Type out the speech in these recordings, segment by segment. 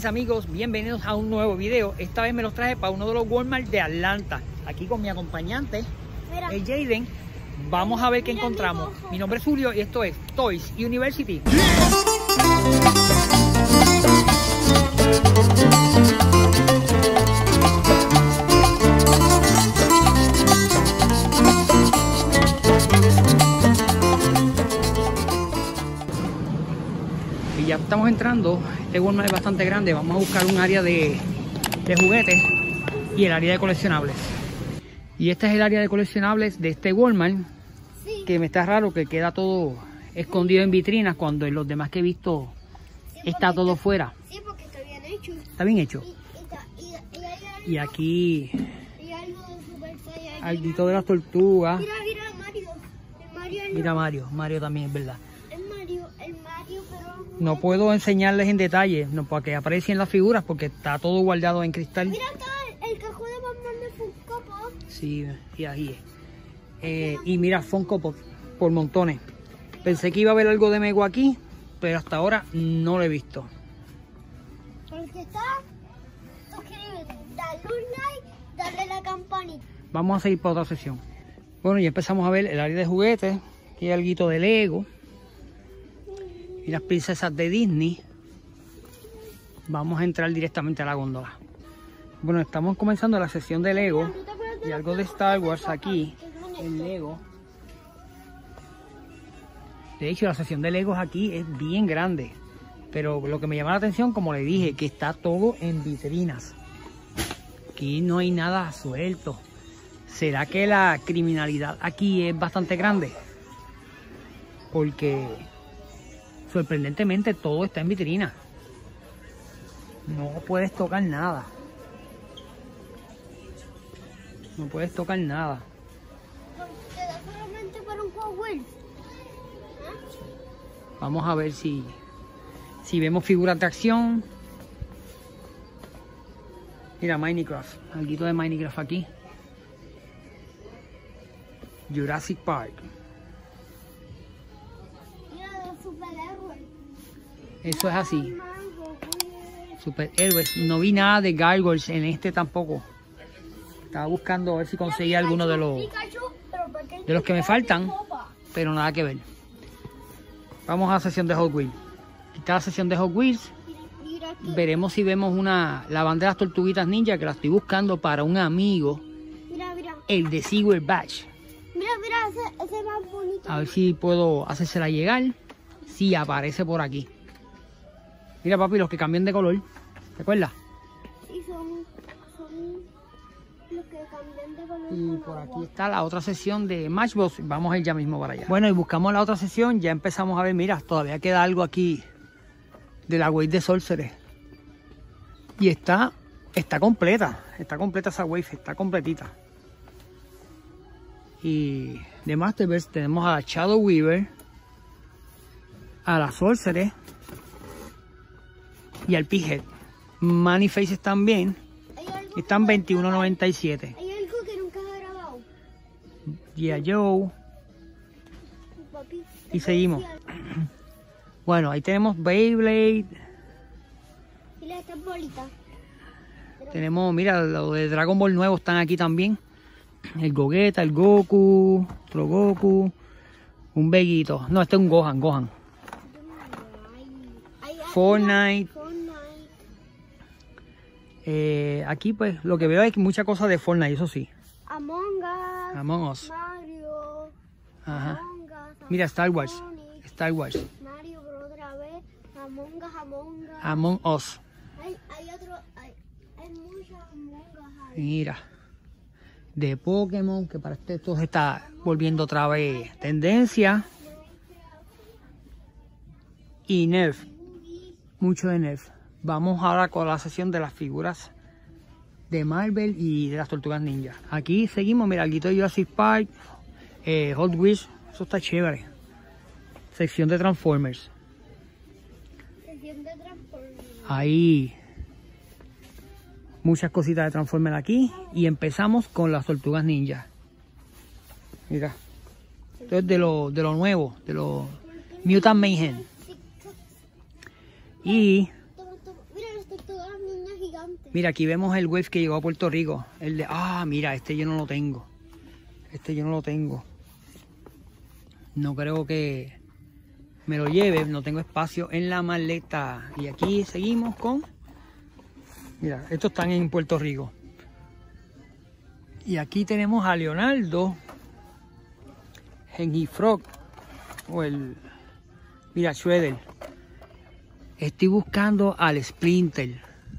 mis amigos, bienvenidos a un nuevo video. Esta vez me los traje para uno de los Walmart de Atlanta. Aquí con mi acompañante, el Jaden. Vamos a ver qué encontramos. Mi nombre es Julio y esto es Toys University. Y ya estamos entrando. Este Walmart es bastante grande. Vamos a buscar un área de juguetes y el área de coleccionables. Y este es el área de coleccionables de este Walmart. Sí. Que me está raro que queda todo escondido en vitrinas cuando en los demás que he visto está todo fuera. Sí, porque está bien hecho. Está bien hecho. Y aquí algo de las tortugas. Mira Mario. Mira Mario también es verdad. El Mario, pero no puedo enseñarles en detalle, no, para que aprecien las figuras porque está todo guardado en cristal. Mira acá el cajón de Batman de Funko Pop. Sí, y ahí es. Y mira Funko Pop por montones. Pensé que iba a haber algo de Mego aquí, pero hasta ahora no lo he visto. Pero si está, suscríbete, dale un like, dale la campanita. Vamos a seguir para otra sesión. Bueno, ya empezamos a ver el área de juguetes. Aquí hay algo de Lego. Y las princesas de Disney. Vamos a entrar directamente a la góndola. Bueno, estamos comenzando la sesión de Lego. Y algo de Star Wars aquí en Lego. De hecho, la sesión de Legos aquí es bien grande. Pero lo que me llama la atención, como le dije, que está todo en vitrinas. Aquí no hay nada suelto. ¿Será que la criminalidad aquí es bastante grande? Porque sorprendentemente todo está en vitrina. No puedes tocar nada. No puedes tocar nada. ¿Queda solamente para un Hot Wheels? Vamos a ver si vemos figuras de acción. Mira, Minecraft. Algo de Minecraft aquí. Jurassic Park. Mira, los superhéroes. Eso es así. Superhéroes. No vi nada de Gargoyles en este tampoco. Estaba buscando a ver si conseguía alguno de los que me faltan, pero nada que ver. Vamos a la sesión de Hot Wheels. Aquí está la sesión de Hot Wheels. Veremos si vemos la bandera de las tortuguitas ninja, que la estoy buscando para un amigo. Mira. El de Silver Badge. Mira, ese es más bonito. A ver si puedo hacérsela llegar. Sí, aparece por aquí. Mira, papi, los que cambian de color. ¿Te acuerdas? Sí, son los que cambian de color. Y por aquí está la otra sesión de Matchbox. Vamos a ir ya mismo para allá. Bueno, y buscamos la otra sesión. Ya empezamos a ver, mira, todavía queda algo aquí de la wave de Sorcerer. Y está completa. Está completa esa wave, está completita. Y de Masterverse tenemos a la Shadow Weaver, a la Sorcerer y al Pighead. Manifaces también. Están $21.97. Hay algo que nunca he grabado. G.I. Joe. Y seguimos. Bueno, ahí tenemos Beyblade. Y estas bolitas. Tenemos, mira, los de Dragon Ball nuevos están aquí también. El Gogeta, el Goku, otro Goku, un Veguito. No, este es un Gohan. Fortnite. Aquí pues lo que veo es mucha cosa de Fortnite, eso sí. Among Us. Mario. Ajá. Mira, Star Wars. Mario, pero otra vez. Among Us. Hay muchas Among Us. Mira. De Pokémon, que para esto se está volviendo otra vez tendencia. Y Nerf. Mucho de Nerf. Vamos ahora con la sesión de las figuras de Marvel y de las tortugas ninja. Aquí seguimos, mira, algo de Jurassic Park, Hot Wheels, eso está chévere. Sección de Transformers. Ahí muchas cositas de Transformers aquí. Y empezamos con las tortugas ninja. Mira. Esto es de lo nuevo, de los Mutant Mayhem. Y Mira, aquí vemos el Wave que llegó a Puerto Rico. El de, mira, este yo no lo tengo. Este yo no lo tengo. No creo que me lo lleve. No tengo espacio en la maleta. Y aquí seguimos con... Mira, estos están en Puerto Rico. Y aquí tenemos a Leonardo. Henry Frog. O el... Mira, Shredder. Estoy buscando al Splinter.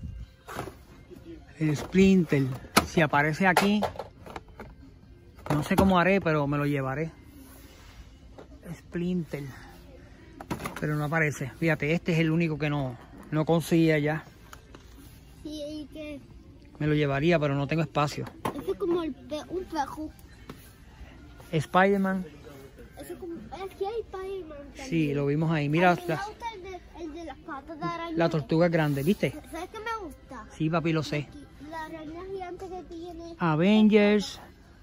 El Splinter. Si aparece aquí, no sé cómo haré, pero me lo llevaré. Splinter. Pero no aparece. Fíjate, este es el único que no conseguía ya. Sí, ¿y qué? Me lo llevaría, pero no tengo espacio. Eso es como un pejo. Spider-Man. Eso es como... Aquí hay Spider-Man también. Sí, lo vimos ahí. Mira, me gusta el de las patas de araña. la tortuga grande, ¿viste? ¿Sabes qué me gusta? Sí, papi, lo sé. La araña gigante que tiene. Avengers.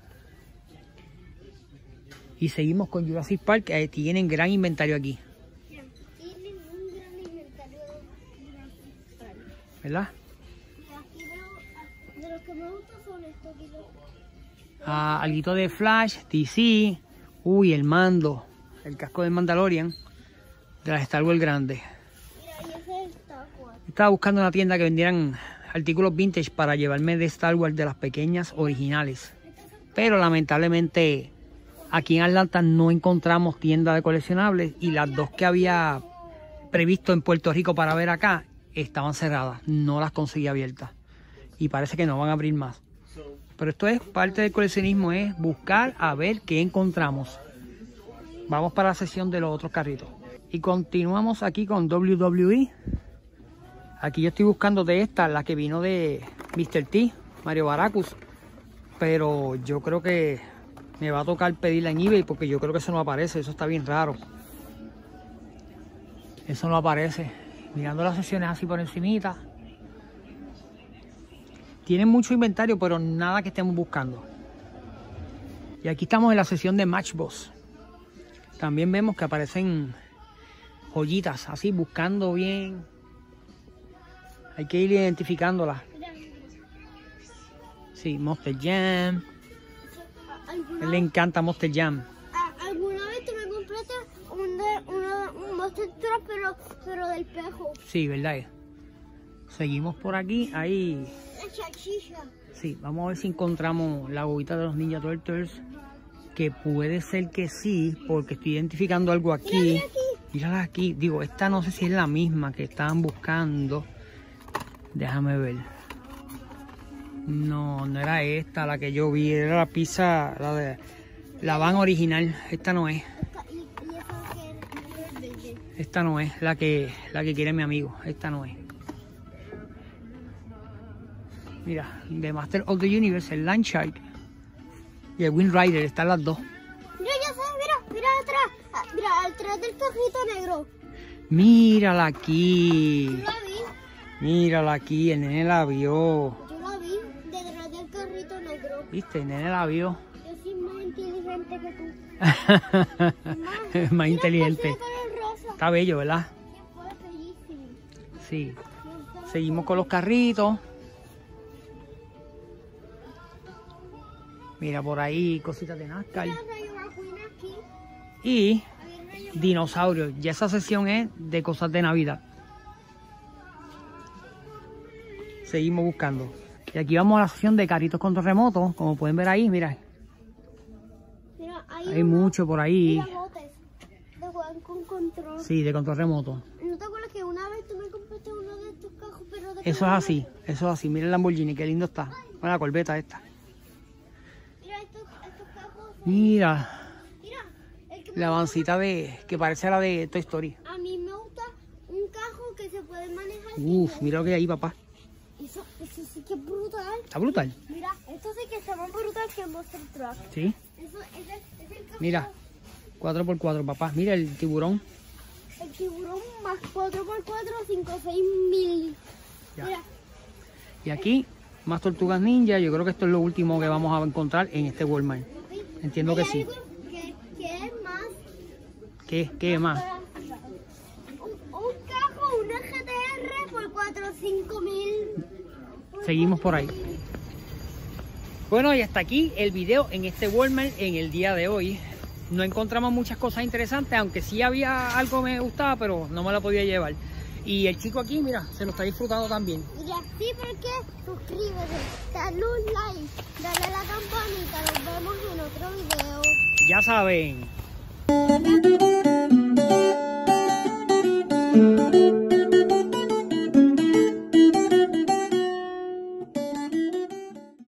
Y seguimos con Jurassic Park. Tienen gran inventario aquí. Tienen un gran inventario de Jurassic Park. ¿Verdad? Y aquí veo, de los que me gustan son estos aquí. Alguito de Flash, DC. Uy, el mando. El casco del Mandalorian. De las Star Wars grandes. Mira, y ese es Star Wars. Estaba buscando una tienda que vendieran artículos vintage para llevarme de Star Wars de las pequeñas originales. Pero lamentablemente aquí en Atlanta no encontramos tienda de coleccionables y las dos que había previsto en Puerto Rico para ver acá estaban cerradas. No las conseguí abiertas. Y parece que no van a abrir más. Pero esto es parte del coleccionismo, es buscar a ver qué encontramos. Vamos para la sesión de los otros carritos. Y continuamos aquí con WWE. Aquí yo estoy buscando de esta, la que vino de Mr. T, Mario Baracus. Pero yo creo que me va a tocar pedirla en eBay porque yo creo que eso no aparece. Eso está bien raro. Eso no aparece. Mirando las sesiones así por encimita. Tienen mucho inventario, pero nada que estemos buscando. Y aquí estamos en la sesión de Match Boss. También vemos que aparecen joyitas, así, buscando bien. Hay que ir identificándolas. Sí, Monster Jam. A él le encanta Monster Jam. ¿Alguna vez tú me compraste un Monster Truck, pero del pejo? Sí, ¿verdad? Seguimos por aquí, ahí. Sí, vamos a ver si encontramos la bobita de los Ninja Turtles. Que puede ser que sí, porque estoy identificando algo aquí. Mírala aquí. Digo, esta no sé si es la misma que estaban buscando. Déjame ver. No, no era esta la que yo vi. Era la pizza, la van original. Esta no es. Esta no es la que quiere mi amigo. Esta no es. Mira, de Master of the Universe, el Landshark y el Wind Rider, están las dos. Mira, ya sé, mira atrás. Mira, atrás del cajito negro. Mírala aquí. Yo la vi. Mírala aquí, el nene la vio. Yo la vi detrás del carrito negro. ¿Viste? El nene la vio. Yo soy más inteligente que tú. Más inteligente. Está bello, ¿verdad? Sí. Seguimos con los carritos. Mira por ahí cositas de NASCAR. Y dinosaurios. Ya esa sesión es de cosas de Navidad. Seguimos buscando. Y aquí vamos a la sesión de carritos control remoto. Como pueden ver ahí, mira. Hay mucho por ahí. De jugar con control. Sí, de control remoto. ¿No te acuerdas que una vez tú me compraste uno de estos cajos, pero de eso es así, eso es así. Mira el Lamborghini, qué lindo está. Mira la Corvette esta. Mira estos cajos. Mira. Mira, La avancita que parece a la de Toy Story. A mí me gusta un cajo que se puede manejar. Uf, mira lo que hay ahí, papá. Eso sí que es brutal. Está brutal. Mira, esto sí que está más brutal que el Monster Truck. Sí. Eso es el cajo. Mira, 4x4, papá. Mira el tiburón. El tiburón más 4x4, 5, 6 mil. Ya. Mira. Y aquí, más tortugas ninja. Yo creo que esto es lo último que vamos a encontrar en este Walmart. Entiendo que sí. ¿Qué es más? ¿Qué más? Un cajo, una GTR por 4 o 5 mil. seguimos por ahí. Bueno, y hasta aquí el video en este Walmart en el día de hoy. No encontramos muchas cosas interesantes, aunque sí había algo que me gustaba, pero no me la podía llevar. Y el chico aquí, mira, se lo está disfrutando también. Y así porque suscríbete, dale un like, dale a la campanita, nos vemos en otro video. Ya saben.